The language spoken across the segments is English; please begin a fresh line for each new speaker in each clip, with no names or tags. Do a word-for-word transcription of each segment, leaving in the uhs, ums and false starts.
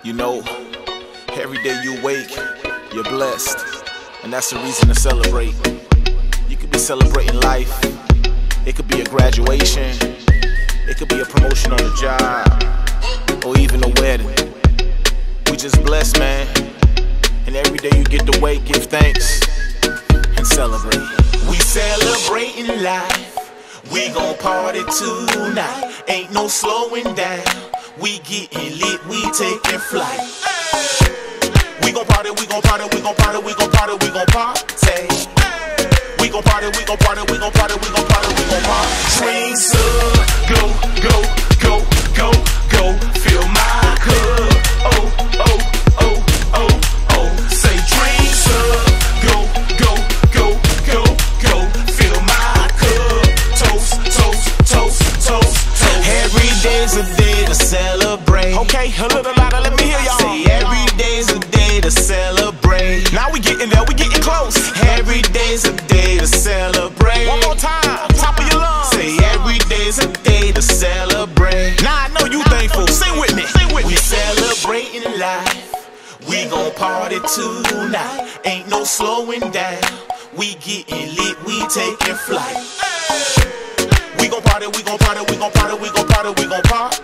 You know, every day you wake, you're blessed, and that's the reason to celebrate. You could be celebrating life, it could be a graduation, it could be a promotion on the job, or even a wedding. We just blessed, man, and every day you get to wake, give thanks, and celebrate.
We celebrating life, we gon' party tonight, ain't no slowing down. We getting lit, we taking flight. We gon' party, we gon' party, we gon' party, we gon' party, we gon' party. We gon' party, we gon' party, we gon' party, we gon' party, we gon' party. Drinks up, go, go, go, go, go. Fill my cup, oh, oh, oh, oh, oh. Say drinks up, go, go, go, go, go. Fill my cup, toast, toast, toast, toast, toast. Every day's a day to celebrate.
Okay, a little louder, let me hear y'all.
Say every day's a day to celebrate.
Now we getting there, we getting close.
Every day's a day to celebrate.
One more time, top of your lungs.
Say every day's a day to celebrate.
Now I know you thankful, sing with me, sing with
We
me.
celebrating life, we gon' party tonight, ain't no slowing down. We getting lit, we taking flight. We gon' party, we gon' party, we gon' party, we gon' party, we gon' party.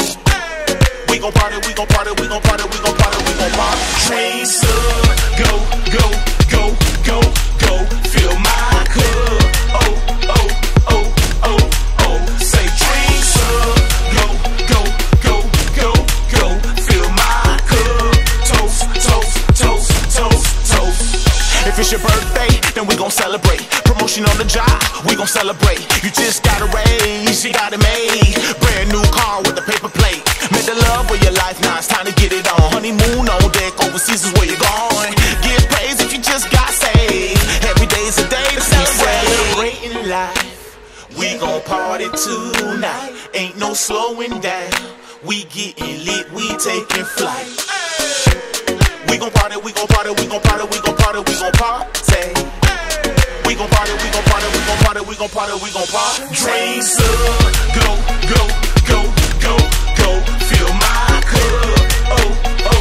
We gon' party, we gon' party, we gon' party, we gon' party, we gon' party. Drinks up, go, go, go, go, go. Fill my cup, oh, oh, oh, oh, oh. Say drinks up, go, go, go, go, go. Fill my cup, toast, toast, toast, toast, toast.
If it's your birthday, then we gon' celebrate. Promotion on the job, we gon' celebrate. You just got a raise, you got it made. Brand new car with a paper plate. Met the love of your life, now it's time to get it on. Honeymoon on deck, overseas is where you're going. Give praise if you just got saved. Every day's a day to celebrate.
Celebrating life, we gon' party tonight, ain't no slowing down. We getting lit, we taking flight. We gon' party, we gon' party, we gon' party, we gon' party, we gon' party. We gon' party, we gon' party, we gon' party, we gon' party, we gon' party. Drinks up, go, go, go, go, go. Fill my cup, oh, oh.